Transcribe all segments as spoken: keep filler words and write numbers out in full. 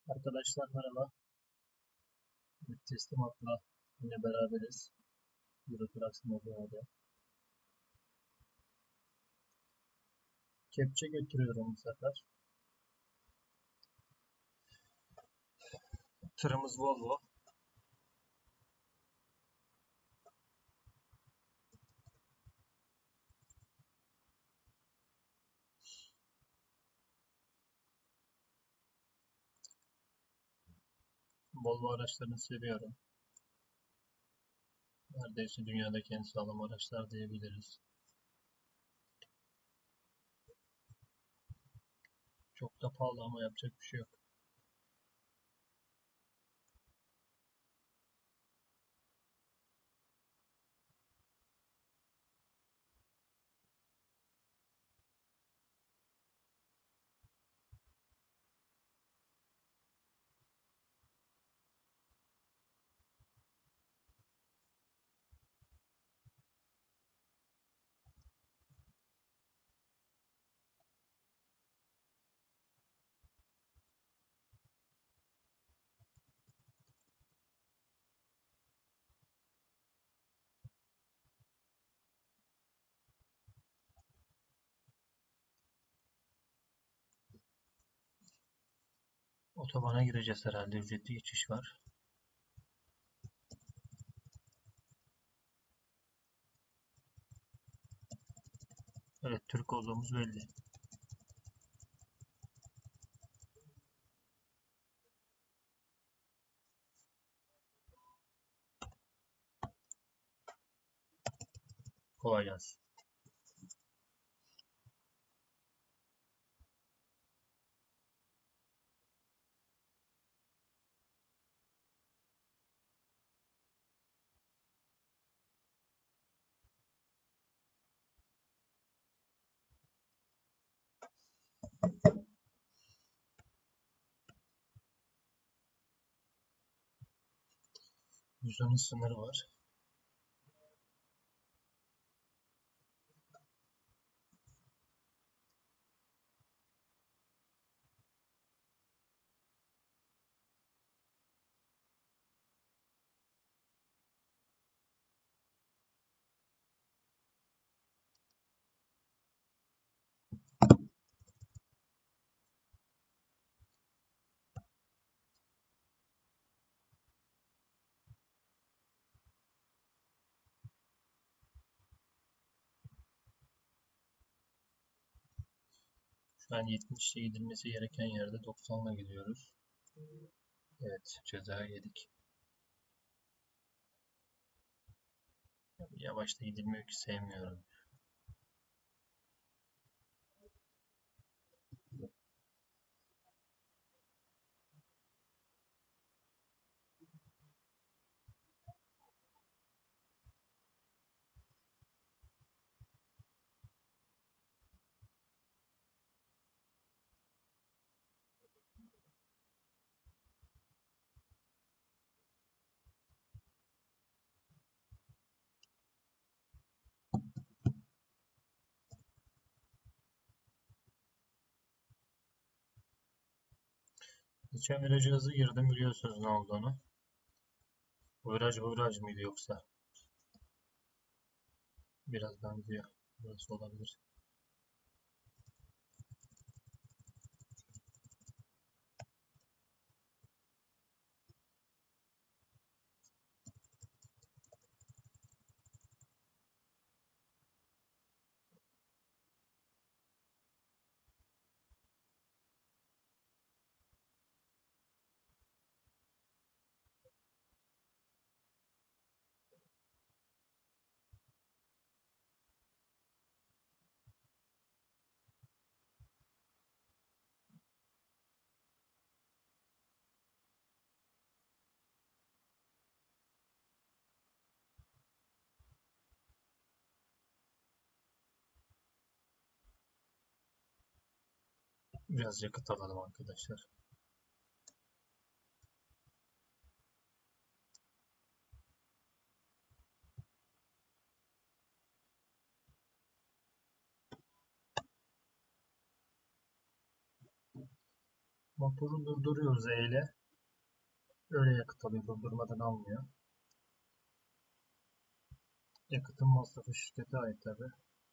Arkadaşlar merhaba. Bir teslimatla yine beraberiz. Eurotrucks Mobile'de. Kepçe götürüyorum bu sefer. Tırımız Volvo. Volvo araçlarını seviyorum. Neredeyse dünyadaki en sağlam araçlar diyebiliriz. Çok da pahalı ama yapacak bir şey yok. Otobana gireceğiz herhalde. Ücretli geçiş var. Evet, Türk olduğumuz belli. Kolay gelsin. yüz on sınırı var. Şu an yetmişle gidilmesi gereken yerde doksanla gidiyoruz. Evet, ceza yedik. Yavaş da gidilmiyor ki, sevmiyorum. Geçen virajı hızlı girdim, biliyorsunuz ne olduğunu. Bu viraj bu viraj mıydı yoksa? Biraz benziyor. Burası olabilir. Biraz yakıt alalım arkadaşlar. Motoru durduruyoruz E ile. Öyle yakıt alıyor, durdurmadan almıyor. Yakıtın masrafı şirkete ait tabi.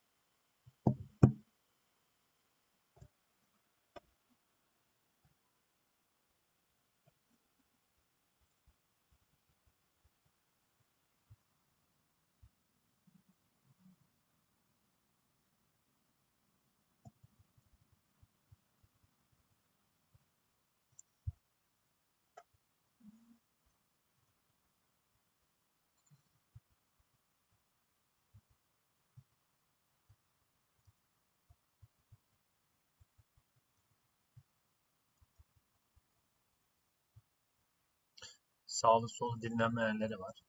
Sağlı solu dinlenme yerleri var.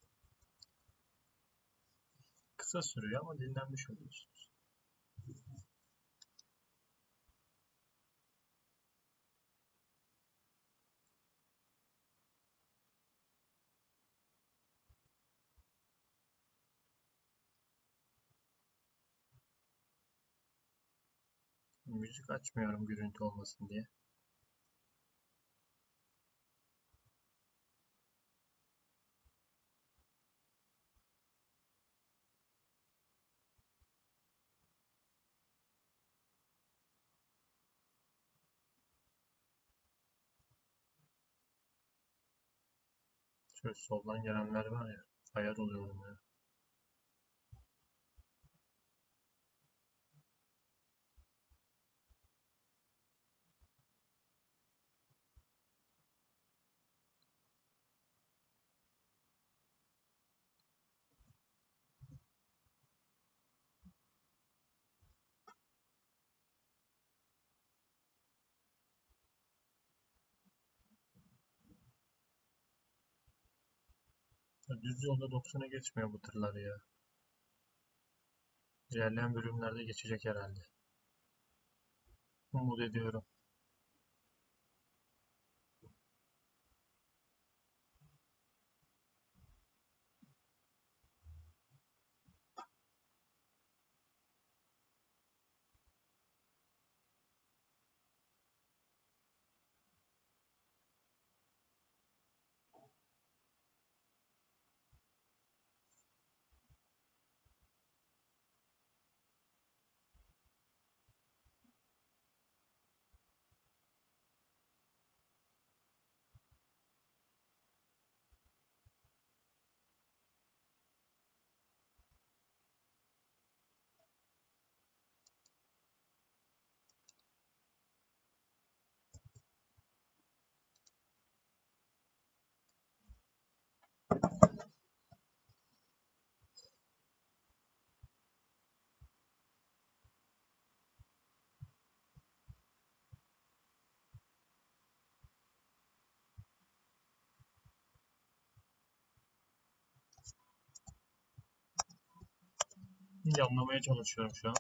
Kısa sürüyor ama dinlenmiş oluyorsunuz. Müzik açmıyorum gürültü olmasın diye. Şöyle soldan gelenler var ya, ayar oluyorum ya. Düz yolda doksana geçmiyor bu tırlar ya. İlerleyen bölümlerde geçecek herhalde. Umut ediyorum. Yanlamaya çalışıyorum şu an.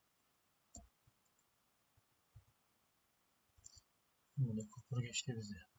Böyle kupur geçti bizi.